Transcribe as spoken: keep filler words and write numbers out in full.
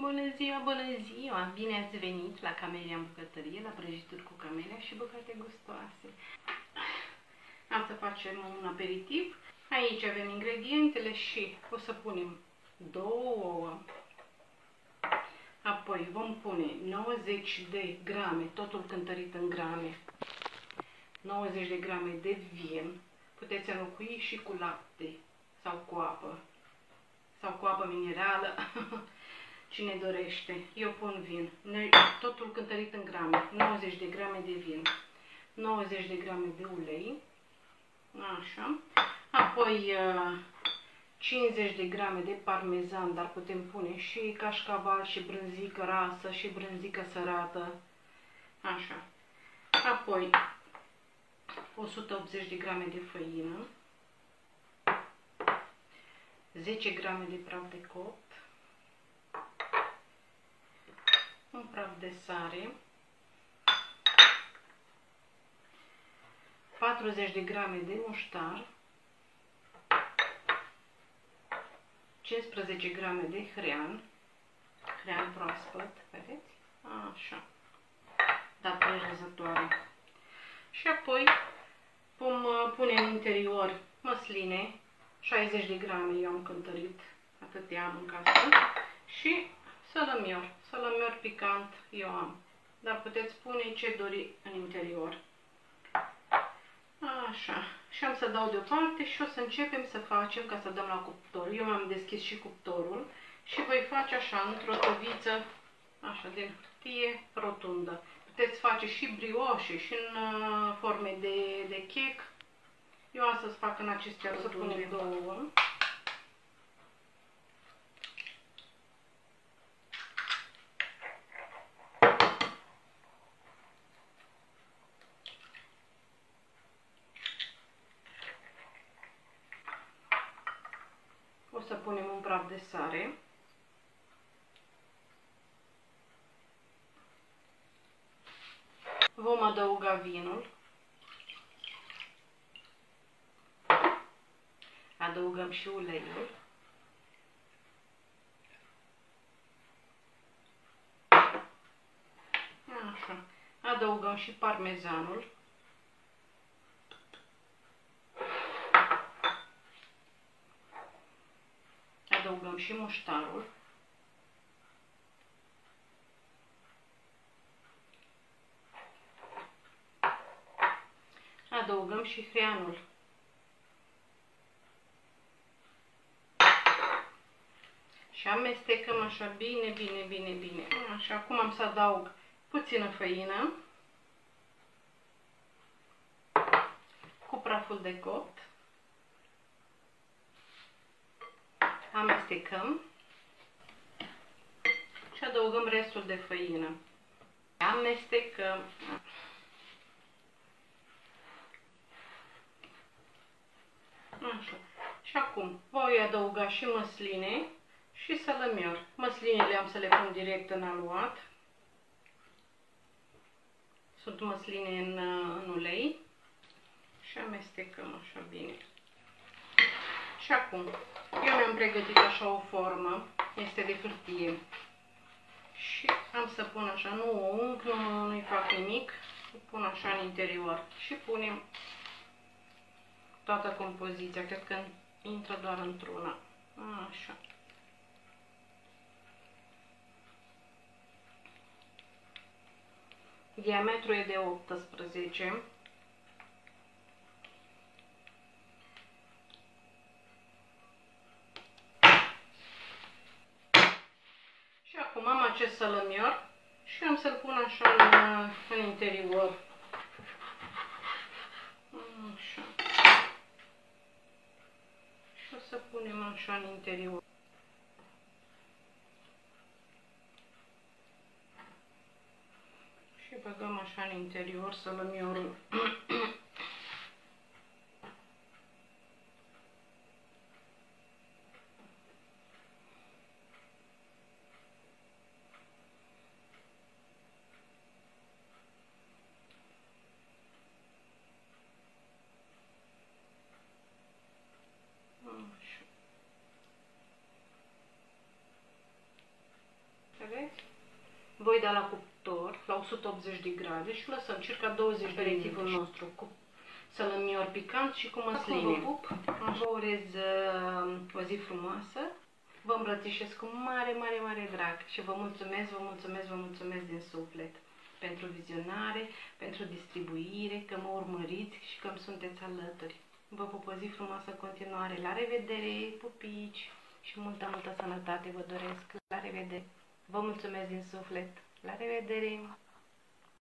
Bună ziua, bună ziua! Bine ați venit la Camelia în bucătărie, la prăjituri cu camelia și bucate gustoase. Am să facem un aperitiv. Aici avem ingredientele și o să punem două ouă. Apoi vom pune nouăzeci de grame, totul cântărit în grame, nouăzeci de grame de vin. Puteți înlocui și cu lapte sau cu apă, sau cu apă minerală. Cine dorește. Eu pun vin. Totul cântărit în grame. nouăzeci de grame de vin. nouăzeci de grame de ulei. Așa. Apoi cincizeci de grame de parmezan, dar putem pune și cașcaval, și brânzică rasă, și brânzică sărată. Așa. Apoi o sută optzeci de grame de făină. zece grame de praf de copt. Un praf de sare, patruzeci de grame de muștar, cincisprezece grame de hrean, hrean proaspăt, vedeți? Așa, dat prânjezătoare. Și apoi vom pune în interior măsline, șaizeci de grame, eu am cântărit, atâtea am în casă, și sălămior, sălămior picant eu am, dar puteți pune ce dori în interior. Așa, și am să dau deoparte și o să începem să facem, ca să dăm la cuptor. Eu am deschis și cuptorul și voi face așa, într-o tăviță, așa, din hârtie rotundă. Puteți face și brioșe și în uh, forme de, de chec. Eu astăzi fac în acestea rotunde. Să punem două. O să punem un praf de sare. Vom adăuga vinul. Adăugăm și uleiul. Așa. Adăugăm și parmezanul. Adăugăm și muștarul. Adăugăm și hreanul. Și amestecăm așa bine, bine, bine, bine. Așa, acum am să adaug puțină făină cu praful de copt. Amestecăm și adăugăm restul de făină. Amestecăm. Așa. Și acum voi adăuga și măsline și sălămior. Măslinele am să le pun direct în aluat. Sunt măsline în, în ulei. Și amestecăm așa bine. Și acum, eu mi-am pregătit așa o formă, este de hârtie. Și am să pun așa, nu o ung, nu, nu-i fac nimic, o pun așa în interior. Și punem toată compoziția, cred că intră doar într-una. Așa. Diametrul e de optsprezece. Și acum am acest sălămior și am să-l pun așa în, în interior. Așa. Și o să punem așa în interior. Și băgăm așa în interior sălămiorul. Voi da la cuptor la o sută optzeci de grade și lăsăm circa douăzeci de minute nostru cu sălămior picant și cu măsline. Vă pup, vă urez uh, o zi frumoasă, vă îmbrățișez cu mare, mare, mare drag și vă mulțumesc, vă mulțumesc, vă mulțumesc din suflet pentru vizionare, pentru distribuire, că mă urmăriți și că îmi sunteți alături. Vă pup o zi frumoasă în continuare. La revedere, pupici și multă, multă sănătate vă doresc. La revedere. Vă mulțumesc din suflet. La revedere!